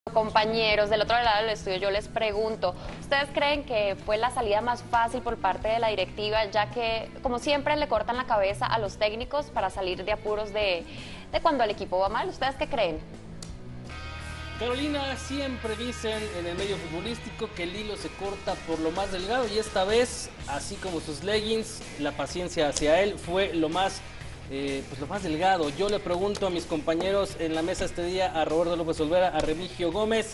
Compañeros, del otro lado del estudio, yo les pregunto, ¿ustedes creen que fue la salida más fácil por parte de la directiva, ya que, como siempre, le cortan la cabeza a los técnicos para salir de apuros de cuando el equipo va mal? ¿Ustedes qué creen? Carolina, siempre dicen en el medio futbolístico que el hilo se corta por lo más delgado y esta vez, así como sus leggings, la paciencia hacia él fue lo más delgado. Yo le pregunto a mis compañeros en la mesa este día, a Roberto López Olvera, a Remigio Gómez,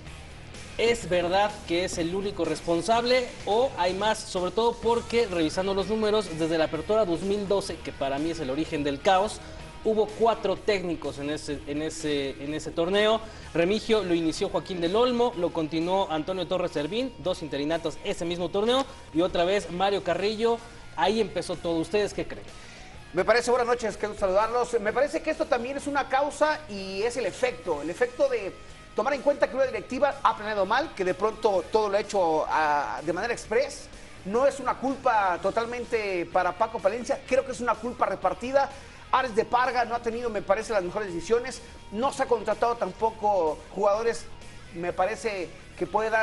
¿es verdad que es el único responsable o hay más? Sobre todo porque, revisando los números, desde la apertura 2012, que para mí es el origen del caos, hubo 4 técnicos en ese torneo. Remigio lo inició Joaquín del Olmo, lo continuó Antonio Torres Servín, 2 interinatos ese mismo torneo, y otra vez Mario Carrillo. Ahí empezó todo. ¿Ustedes qué creen? Me parece, buenas noches, quiero saludarlos. Me parece que esto también es una causa y es el efecto de tomar en cuenta que una directiva ha planeado mal, que de pronto todo lo ha hecho de manera express. No es una culpa totalmente para Paco Palencia, creo que es una culpa repartida. Ares de Parga no ha tenido, me parece, las mejores decisiones. No se ha contratado tampoco jugadores, me parece, que puedan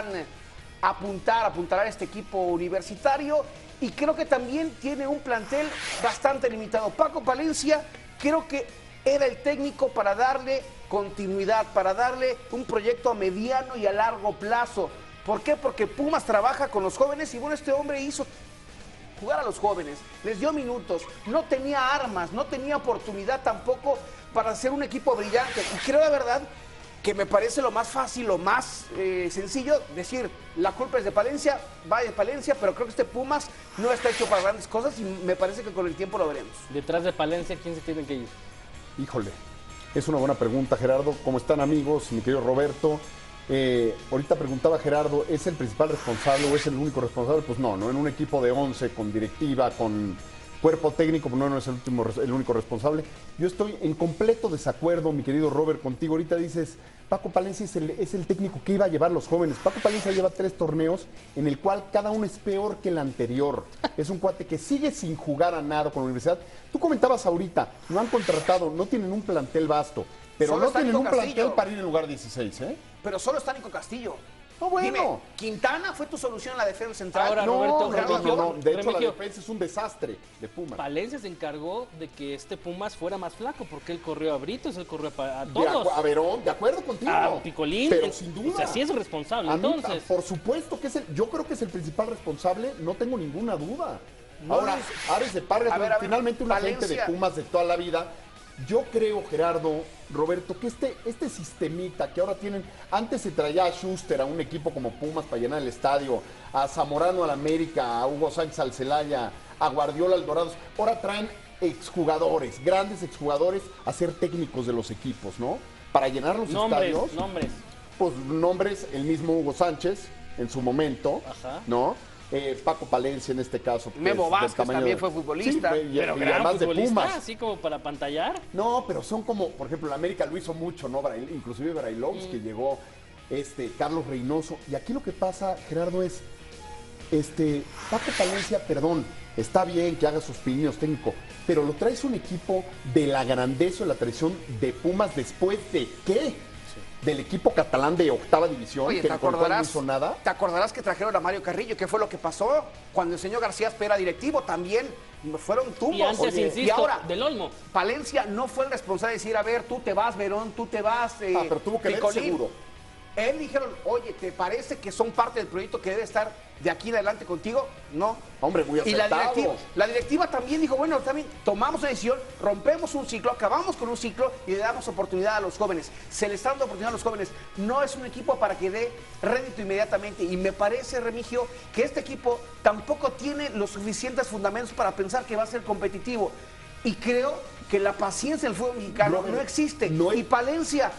apuntar a este equipo universitario. Y creo que también tiene un plantel bastante limitado. Paco Palencia creo que era el técnico para darle continuidad, para darle un proyecto a mediano y a largo plazo. ¿Por qué? Porque Pumas trabaja con los jóvenes y bueno, este hombre hizo jugar a los jóvenes, les dio minutos, no tenía armas, no tenía oportunidad tampoco para hacer un equipo brillante. Y creo la verdad que me parece lo más fácil, lo más sencillo, decir, la culpa es de Palencia, va de Palencia, pero creo que este Pumas no está hecho para grandes cosas y me parece que con el tiempo lo veremos. Detrás de Palencia, ¿quién se tiene que ir? Híjole, es una buena pregunta, Gerardo. ¿Cómo están, amigos? Mi querido Roberto. Ahorita preguntaba Gerardo, ¿es el principal responsable o es el único responsable? Pues no, en un equipo de 11, con directiva, con cuerpo técnico, pues no es el único responsable. Yo estoy en completo desacuerdo, mi querido Robert, contigo. Ahorita dices, Paco Palencia es el técnico que iba a llevar los jóvenes. Paco Palencia lleva 3 torneos en el cual cada uno es peor que el anterior. Es un cuate que sigue sin jugar a nada con la universidad. Tú comentabas ahorita, no han contratado, no tienen un plantel vasto, pero Solo no tienen un Castillo. plantel para ir en lugar 16, ¿eh? Pero solo está Nico Castillo. No, bueno. Dime, ¿Quintana fue tu solución en la defensa central? Ahora, No, Roberto, no. De hecho, la Remigio, defensa es un desastre de Pumas. Palencia se encargó de que este Pumas fuera más flaco, porque él corrió a Britos, él corrió a todos. A Verón, de acuerdo contigo. A Picolín. Pero sin duda. O sea, sí es responsable, A mí, entonces. por supuesto que yo creo que es el principal responsable, no tengo ninguna duda. Ahora, Ares de Parga, finalmente un agente de Pumas de toda la vida. Yo creo, Gerardo, Roberto, que este sistemita que ahora tienen, antes se traía a Schuster a un equipo como Pumas para llenar el estadio, a Zamorano al América, a Hugo Sánchez al Celaya, a Guardiola al Dorados, ahora traen exjugadores, grandes exjugadores a ser técnicos de los equipos, ¿no? Para llenar los estadios. Pues nombres, el mismo Hugo Sánchez en su momento, ajá, ¿no? Paco Palencia en este caso. Memo Vázquez también fue futbolista. Sí, pero y además de Pumas. Así como para pantallar. No, pero son como, por ejemplo, el América lo hizo mucho, ¿no? Inclusive Brailovsky, que llegó, Carlos Reynoso. Y aquí lo que pasa, Gerardo, es, Paco Palencia, perdón, está bien que haga sus pininos técnicos, pero lo traes un equipo de la grandeza o la tradición de Pumas después de ¿qué? Del equipo catalán de 8ª división. Oye, que no hizo nada. ¿Te acordarás que trajeron a Mario Carrillo? ¿Qué fue lo que pasó cuando el señor García Aspe era directivo? También fueron tumbos. Y antes, insisto, y ahora, del Olmo. Palencia no fue el responsable de decir, a ver, tú te vas, Verón, tú te vas, pero tuvo que ver seguro. Él dijeron, oye, ¿te parece que son parte del proyecto que debe estar de aquí en adelante contigo? No. Hombre, muy acertado. Y la directiva también dijo, bueno, también tomamos una decisión, rompemos un ciclo, acabamos con un ciclo y le damos oportunidad a los jóvenes. Se le está dando oportunidad a los jóvenes. No es un equipo para que dé rédito inmediatamente. Y me parece, Remigio, que este equipo tampoco tiene los suficientes fundamentos para pensar que va a ser competitivo. Y creo que la paciencia del fútbol mexicano no existe. Y Palencia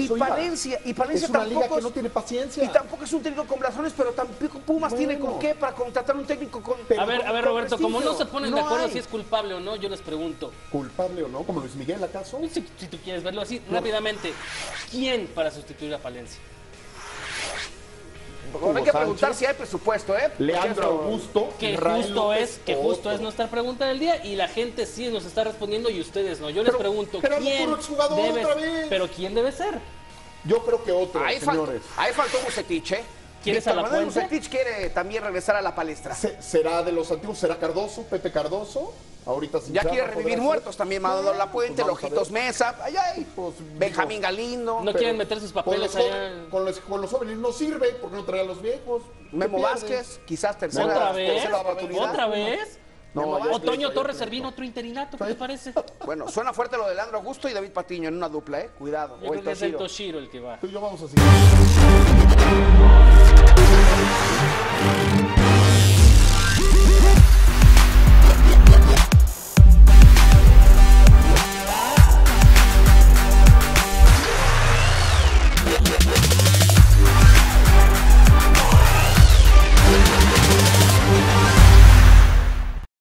es una liga que no tiene paciencia. Y tampoco es un técnico con blasones, pero tampoco Pumas tiene con qué para contratar un técnico con. A ver, Roberto, como no se ponen de acuerdo hay. si es culpable o no, yo les pregunto. ¿Culpable o no? ¿Como Luis Miguel acaso? Si tú quieres verlo así, rápidamente. ¿Quién para sustituir a Palencia? Hay que preguntar si hay presupuesto, ¿eh? Leandro Augusto. Que justo es nuestra pregunta del día y la gente sí nos está respondiendo y ustedes no. Yo les pregunto, ¿quién debe ser? Yo creo que otro, Ahí señores. faltó Bucetich, ¿eh? ¿Quieres Víctor a La Manuel Fuente? Bucetich quiere también regresar a la palestra. ¿Será de los antiguos? ¿Será Cardoso? ¿Pepe Cardoso? Ahorita sin Ya chamba, quiere podrá revivir ser. muertos también, Manolo La Puente, Pues vamos a Lojitos ver. Mesa, allá hay, Pues, Benjamín digo, Galindo, No pero quieren meter sus papeles allá. Con los jóvenes no sirve, porque no trae a los viejos. Memo ¿Qué Vázquez, quizás tercera, ¿Otra vez? tercera oportunidad. ¿Otra vez? No, ya Otoño estoy- Torres Servín, otro interinato, ¿qué te parece? Bueno, suena fuerte lo de Leandro Augusto y David Patiño en una dupla, ¿eh? Cuidado. Yo O creo el que es el Toshiro. Toshiro el que va. Tú y yo vamos a seguir.